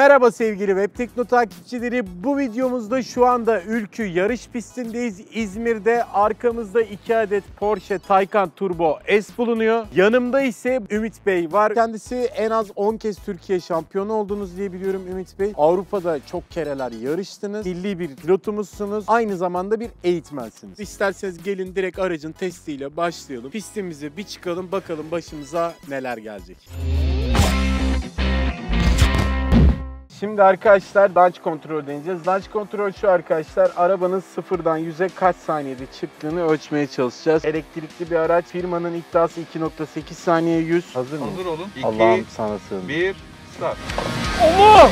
Merhaba sevgili Web Tekno takipçileri. Bu videomuzda şu anda Ülkü yarış pistindeyiz. İzmir'de arkamızda 2 adet Porsche Taycan Turbo S bulunuyor. Yanımda ise Ümit Bey var. Kendisi en az 10 kez Türkiye şampiyonu oldunuz diye biliyorum Ümit Bey. Avrupa'da çok kereler yarıştınız. Milli bir pilotumuzsunuz. Aynı zamanda bir eğitmensiniz. İsterseniz gelin direkt aracın testiyle başlayalım. Pistimize bir çıkalım, bakalım başımıza neler gelecek. Şimdi arkadaşlar launch kontrol deneyeceğiz. Launch kontrol şu arkadaşlar, arabanın sıfırdan 100'e kaç saniyede çıktığını ölçmeye çalışacağız. Elektrikli bir araç, firmanın iddiası 2.8 saniye 100. Hazır mıyız? Hazır olun. 2, Allah'ım sana sığındım. 1, start. Allah!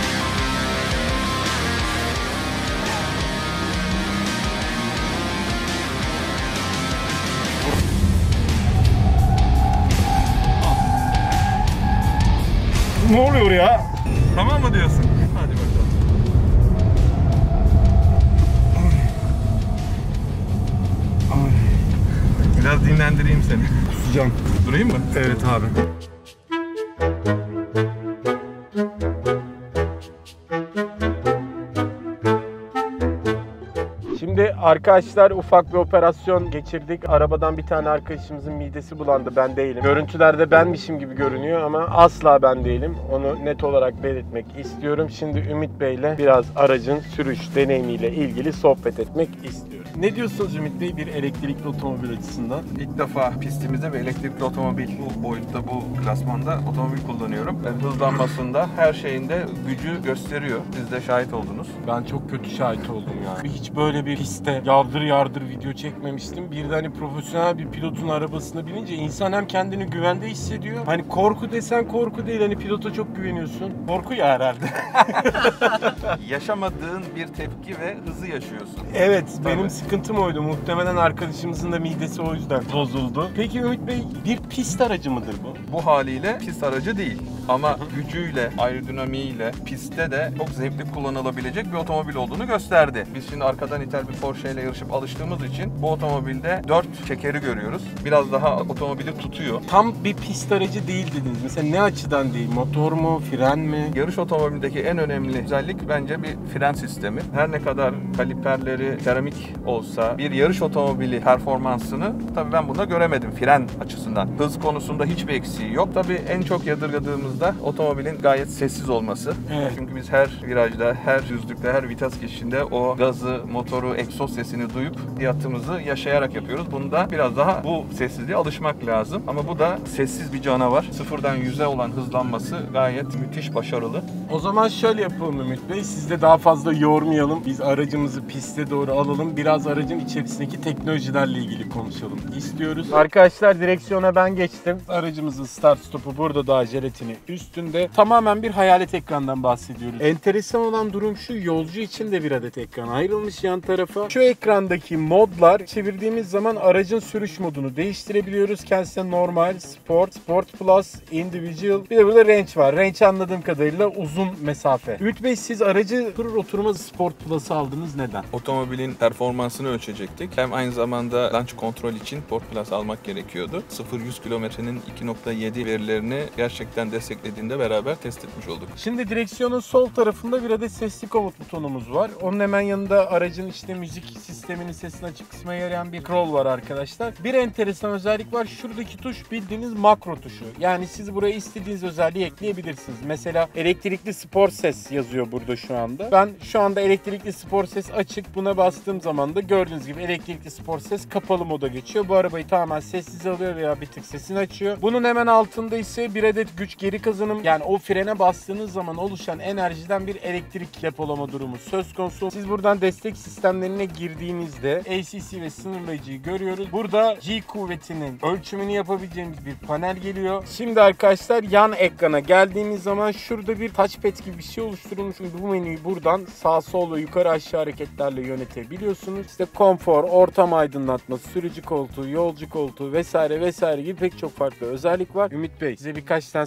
Ne oluyor ya? Tamam mı diyorsun? Hadi bakalım. Biraz dinlendireyim seni. Kusacağım. Durayım mı? Evet abi. Şimdi arkadaşlar ufak bir operasyon geçirdik. Arabadan bir tane arkadaşımızın midesi bulandı. Ben değilim. Görüntülerde benmişim gibi görünüyor ama asla ben değilim. Onu net olarak belirtmek istiyorum. Şimdi Ümit Bey'le biraz aracın sürüş deneyimiyle ilgili sohbet etmek istiyorum. Ne diyorsunuz Ümit Bey bir elektrikli otomobil açısından? İlk defa pistimizde bir elektrikli otomobil, bu boyutta, bu klasmanda otomobil kullanıyorum. Hızlanmasında, her şeyinde gücü gösteriyor. Siz de şahit oldunuz. Ben çok kötü şahit oldum ya. Hiç böyle bir piste yardır video çekmemiştim. Bir de hani profesyonel bir pilotun arabasına binince insan hem kendini güvende hissediyor. Hani korku desen korku değil, hani pilota çok güveniyorsun. Korku ya herhalde. Yaşamadığın bir tepki ve hızı yaşıyorsun. Evet, Tabii. benim sıkıntım oydu. Muhtemelen arkadaşımızın da midesi o yüzden bozuldu. Peki Ümit Bey, bir pist aracı mıdır bu? Bu haliyle pist aracı değil. Ama gücüyle, aerodinamiğiyle, pistte de çok zevkli kullanılabilecek bir otomobil olduğunu gösterdi. Biz şimdi arkadan ithal bir Porsche ile yarışıp alıştığımız için bu otomobilde 4 çekeri görüyoruz. Biraz daha otomobili tutuyor. Tam bir pist aracı değil dediniz. Mesela ne açıdan değil? Motor mu, fren mi? Yarış otomobilindeki en önemli özellik bence bir fren sistemi. Her ne kadar kaliperleri seramik olsa bir yarış otomobili performansını tabii ben bunda göremedim fren açısından. Hız konusunda hiçbir eksiği yok. Tabii en çok yadırgadığımızda otomobilin gayet sessiz olması. Evet. Çünkü biz her virajda, her düzlükte, her vites geçişinde o gazı, motoru, egzoz sesini duyup hayatımızı yaşayarak yapıyoruz. Bunda biraz daha bu sessizliğe alışmak lazım. Ama bu da sessiz bir canavar. Sıfırdan 100'e olan hızlanması gayet müthiş başarılı. O zaman şöyle yapalım Ümit Bey, siz de daha fazla yormayalım. Biz aracımızı piste doğru alalım. Biraz aracın içerisindeki teknolojilerle ilgili konuşalım istiyoruz. Arkadaşlar direksiyona ben geçtim. Aracımızın start stopu burada, daha jelatini üstünde. Tamamen bir hayalet ekrandan bahsediyoruz. Enteresan olan durum şu, yolcu için de bir adet ekran ayrılmış yan tarafa. Şu ekrandaki modlar, çevirdiğimiz zaman aracın sürüş modunu değiştirebiliyoruz. Kendisine normal, sport, sport plus, individual. Bir de burada range var. Range anladığım kadarıyla uzun mesafe. Ümit Bey, siz aracı oturma sport plus'ı aldınız. Neden? Otomobilin performansını ölçecektik. Hem aynı zamanda launch kontrol için Sport Plus almak gerekiyordu. 0-100 kilometrenin 2.7 verilerini gerçekten desteklediğinde beraber test etmiş olduk. Şimdi direksiyonun sol tarafında bir adet sesli komut butonumuz var. Onun hemen yanında aracın işte müzik sisteminin sesini açık kısma yarayan bir scroll var arkadaşlar. Bir enteresan özellik var. Şuradaki tuş bildiğiniz makro tuşu. Yani siz buraya istediğiniz özelliği ekleyebilirsiniz. Mesela elektrikli spor ses yazıyor burada şu anda. Ben şu anda elektrikli spor ses açık. Buna bastığım zaman da gördüğünüz gibi elektrikli spor ses kapalı moda geçiyor. Bu arabayı tamamen sessiz alıyor veya bir tık sesini açıyor. Bunun hemen altında ise bir adet güç geri kazanım. Yani o frene bastığınız zaman oluşan enerjiden bir elektrik depolama durumu söz konusu. Siz buradan destek sistemlerine girdiğinizde ACC ve sınırlayıcıyı görüyoruz. Burada G kuvvetinin ölçümünü yapabileceğimiz bir panel geliyor. Şimdi arkadaşlar yan ekrana geldiğimiz zaman şurada bir touchpad gibi bir şey oluşturulmuş. Bu menüyü buradan sağ sol ve yukarı aşağı hareketlerle yönetebiliyorsunuz. İşte konfor, ortam aydınlatması, sürücü koltuğu, yolcu koltuğu vesaire vesaire gibi pek çok farklı özellik var. Ümit Bey, size birkaç tane soru sormak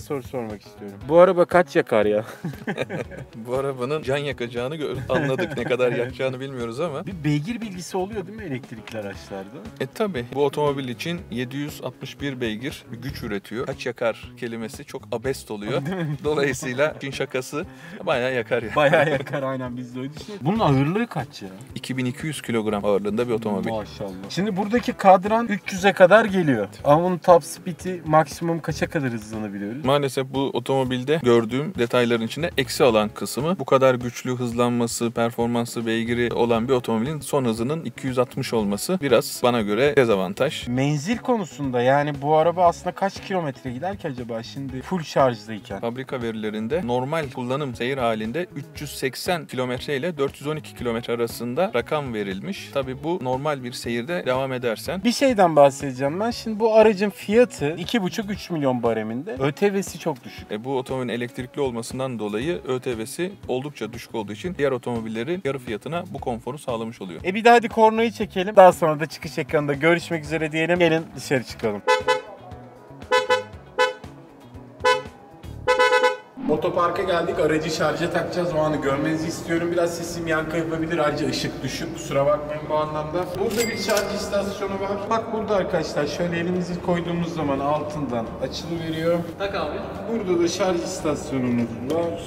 sormak istiyorum. Bu araba kaç yakar ya? Bu arabanın can yakacağını anladık. Ne kadar yakacağını bilmiyoruz ama. Bir beygir bilgisi oluyor değil mi elektrikli araçlarda? Tabii bu otomobil için 761 beygir güç üretiyor. Kaç yakar kelimesi çok abest oluyor. Dolayısıyla işin şakası bayağı yakar ya. Bayağı yakar, aynen, biz de öyle düşünüyoruz. Bunun ağırlığı kaç ya? 2200 kilogram ağırlığında bir otomobil. Maşallah. Şimdi buradaki kadran 300'e kadar geliyor. Ama bunun top speed'i maksimum kaça kadar hızlanabiliyoruz? Maalesef bu otomobilde gördüğüm detayların içinde eksi alan kısmı. Bu kadar güçlü hızlanması, performansı, beygiri olan bir otomobilin son hızının 260 olması biraz bana göre dezavantaj. Menzil konusunda yani bu araba aslında kaç kilometre gider ki acaba şimdi full şarjdayken? Fabrika verilerinde normal kullanım seyir halinde 380 kilometre ile 412 kilometre arasında rakam verilmiş. Tabii bu normal bir seyirde devam edersen. Bir şeyden bahsedeceğim ben. Şimdi bu aracın fiyatı 2,5-3 milyon bareminde. ÖTV'si çok düşük. Bu otomobilin elektrikli olmasından dolayı ÖTV'si oldukça düşük olduğu için diğer otomobillerin yarı fiyatına bu konforu sağlamış oluyor. Bir de hadi kornayı çekelim. Daha sonra da çıkış ekranında görüşmek üzere diyelim. Gelin dışarı çıkalım. Otoparka geldik. Aracı şarja takacağız. O anı görmenizi istiyorum. Biraz sesim yankı yapabilir. Ayrıca ışık düşük. Kusura bakmayın bu anlamda. Burada bir şarj istasyonu var. Bak burada arkadaşlar. Şöyle elimizi koyduğumuz zaman altından açılıveriyor. Tak abi. Burada da şarj istasyonumuz var.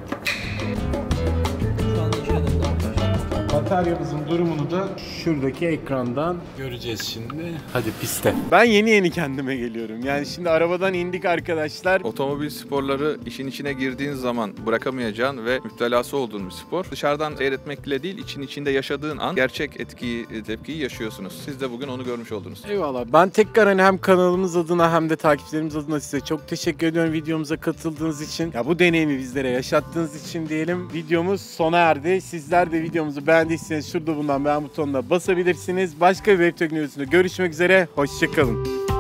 Şu anda içine döndü arkadaşlar. Bataryamızın durumunu da şuradaki ekrandan göreceğiz şimdi. Hadi piste. Ben yeni kendime geliyorum. Yani şimdi arabadan indik arkadaşlar. Otomobil sporları işin içine girdiğin zaman bırakamayacağın ve müptelası olduğun bir spor. Dışarıdan seyretmekle değil, için içinde yaşadığın an gerçek tepkiyi yaşıyorsunuz. Siz de bugün onu görmüş oldunuz. Eyvallah. Ben tekrar hem kanalımız adına hem de takipçilerimiz adına size çok teşekkür ediyorum videomuza katıldığınız için. Ya bu deneyimi bizlere yaşattığınız için diyelim. Videomuz sona erdi. Sizler de videomuzu beğendiyseniz şurada bulunan beğen butonuna basabilirsiniz. Başka bir web teknolojisinde görüşmek üzere. Hoşçakalın.